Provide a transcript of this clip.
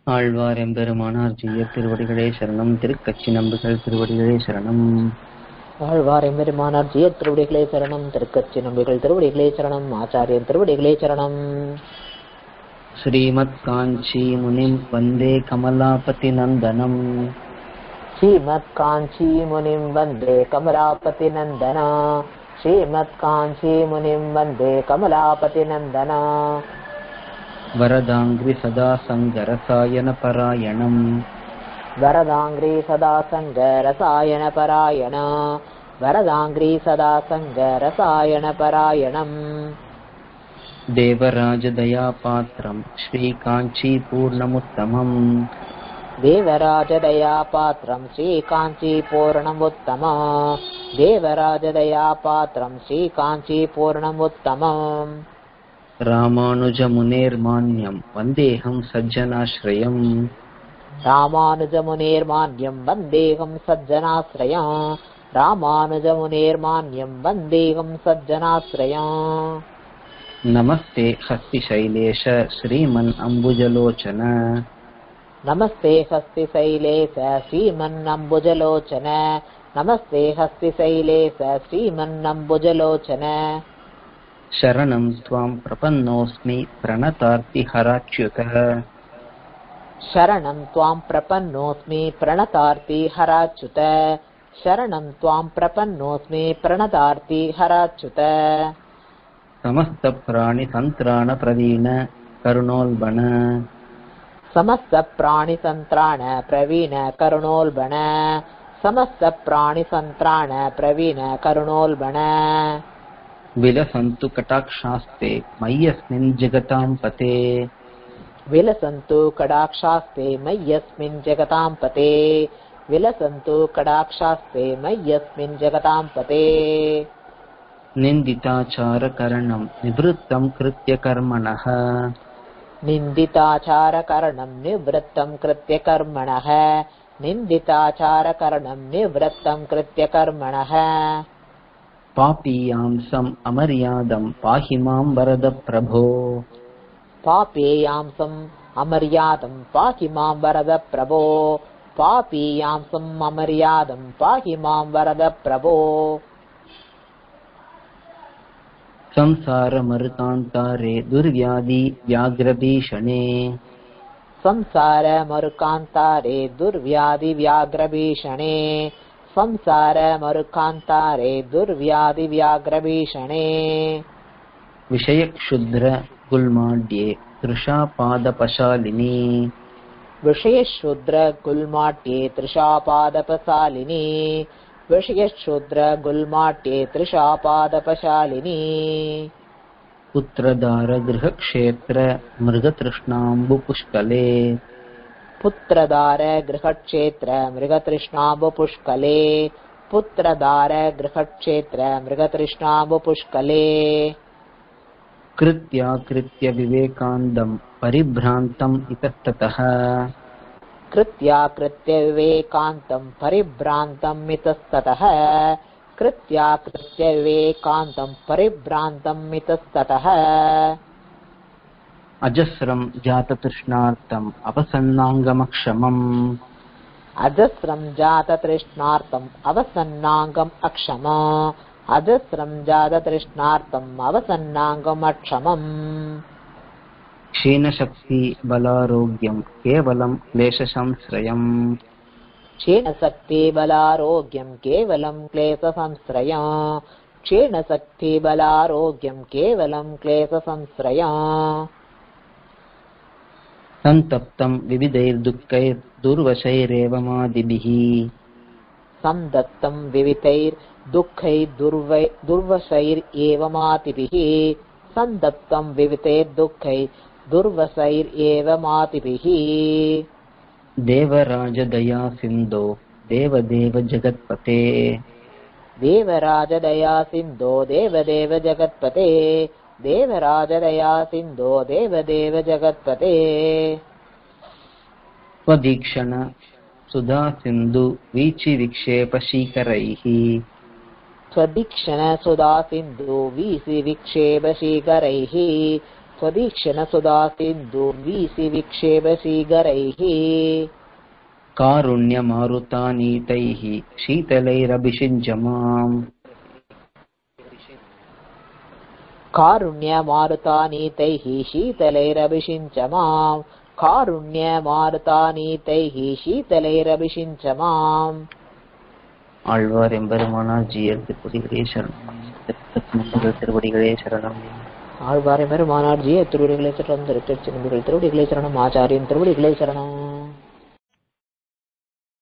ஆழ்வார் எம்பெருமானார் ஜீயர் திருவடிகளே சரணம். திருக்கச்சி நம்புகள் திருவடிகளே சரணம். ஆழ்வார் எம்பெருமானார் ஜீயர் திருவடிகளே சரணம். திருக்கச்சி நம்பிகள் திருவடிகளே சரணம். ஆச்சாரியன் திருவடிகளே சரணம். ஸ்ரீமத் காஞ்சி முனிம் வந்தே கமலாபதி நந்தனம். ஸ்ரீமத் காஞ்சி முனிம் வந்தே கமலாபதி நந்தனா. ஸ்ரீமத் காஞ்சி முனிம் வந்தே கமலாபதி நந்தனா. வரதாங்கிரி சதா சங்கரசாயன பராயணம். வரதாங்கிரி சதா சங்க ரசாயன பராயண. வரதாங்கிரி சதா சங்க ரசாயன பராயணம். தேவராஜதயா பாத்திரம் ஸ்ரீ காஞ்சி பூர்ணமுத்தமம். தேவராஜதயா பாத்திரம் ஸ்ரீ காஞ்சி பூர்ணமுத்தம. தேவராஜதயா பாத்திரம் ஸ்ரீ காஞ்சி பூர்ணமுத்தமம். ராமானுஜ முனேர்மான்யம் வந்தேகம் சஜ்ஜனாஸ்ரயம். ராமானுஜமுனேர்மான்யம் வந்தேகம் சஜ்ஜனாஸ்ரயம். ராமானுஜமுனேர்மான்யம் வந்தேகம் சஜ்ஜனாஸ்ரயம். நமஸ்தே ஹஸ்தி சைலேஷ ஸ்ரீமன் அம்புஜலோச்சன. நமஸ்தே ஹஸ்தி சைலேஷ ஸ்ரீமன் அம்புஜலோச்சன. நமஸ்தே ஹஸ்தி சைலேஷ ஸ்ரீமன் அம்புஜலோச்சன. சரணம் த்வாம் பிரபன்னோஸ்மி பிரணதார்த்தி ஹராச்யுதः. शरणं त्वां प्रपन्नोऽस्मि प्रणतार्ति हराच्युत. शरणं त्वां प्रपन्नोऽस्मि प्रणतार्ति हराच्युत. समस्त प्राणि संत्राण प्रवीण करुणोल्बण. समस्त प्राणि संत्राण प्रवीण करुणोल्बण. समस्त प्राणि संत्राण प्रवीण करुणोल्बण. विलसन्तु कटाक्षास्ते मय्यस्मिन् जगतां पते. विलसन्तु कटाक्षास्ते मय्यस्मिन् जगतां पते. विलसन्तु कटाक्षास्ते मय्यस्मिन् जगतां पते. निन्दिताचारकरणं निवृत्तं कृत्य कर्मणः. निन्दिताचारकरणं निवृत्तं कृत्य कर्मणः. निन्दिताचारकरणं निवृत्तं कृत्य कर्मणः. पापीयांसम् अमर्यादं पाहि मां वरद प्रभो. पापेयांसम् अमर्यादं पाहि मां वरद प्रभो. पापेयांसम् अमर्यादं पाहि मां वरद प्रभो. संसारमरुकान्तारे दुर्व्याधि व्याघ्रभीषणे. संसारमरुकान्तारे दुर्व्याधि व्याघ्रभीषणे. संसारमरुकान्तारे दुर्व्याधि व्याघ्रभीषणे. विषयक्षुद्र गुल्माड्ये तृषापादपशालिनी. विषयशूद्र गुल्माट्ये तृषापादपशालिनी. विषयशूद्र गुल्माट्ये तृषापादपशालिनी. पुत्रदार गृहक्षेत्र मृगतृष्णाम्बुपुष्कले. पुत्रदार गृहक्षेत्र मृगतृष्णाम्बुपुष्कले. पुत्रदार गृहक्षेत्र मृगतृष्णाम्बुपुष्कले. कृत्याकृत्य विवेकान्दं परिभ्रान्तम् इतस्ततः. कृत्याकृत्य विवेकान्तं परिभ्रान्तम् इतस्ततः. कृत्याकृत्य विवेकान्तं परिभ्रान्तम् इतस्ततः. अजस्रं जाततृष्णार्तम् अपसन्नाङ्गमक्षमम्. अजस्रं जाततृष्णार्तम् अवसन्नाङ्गम् अक्षम. अजस्रं जाततृष्णार्तम् अवसन्नाङ्गम् अक्षमम्. क्षीणशक्ति बलारोग्यं केवलं क्लेशसंश्रयम्. क्षीणशक्ति बलारोग्यं केवलं क्लेशसंश्रयम्. क्षीणशक्ति बलारोग्यं केवलं क्लेशसंश्रयम्. सन्तप्तं विविधैर्दुःखैर्दुर्वशैरेवमादिभिः. संदत्तं विविधैर्दुर्वशैरेवमातिभिः. संदत्तं विविधैर्दुःखैर्दुर्वशैरेवमातिभिः. देवराजदया सिन्धो देवदेव जगत्पते. देवराजदया सिन्धो देवदेव जगत्पते. देवराजदया सिन्धो देवदेव जगत्पते. स्वदीक्षण सुधा सिन्धु वीचि विक्षेपशीकरैः. स्वदीक्षण सुधा सिन्धु वीचि विक्षेपशीकरैः. त्वदीक्षण सुधा सिन्धुर्वीसि विक्षेपसीगरैः कारुण्यमारुतानीतैः शीतलैरभिषिञ्च माम् कारुण्यमारुतानीतैः शीतलैरभिषिञ्च माम् कारुण्यमारुतानीतैः शीतलैरभिषिञ्च माम् ஆழ்வார் எம்பெருமானார் ஜீயர் திருப்படிகளே சரணம். திருப்படிகளே சரணம். ஆழ்வார் எம்பெருமானார் ஜீயர் திருவடிகளே சரணம். திருச்சிற்றம்பலம் திருவடிகளே சரணம். ஆச்சாரியன் திருவடிகளே சரணம்.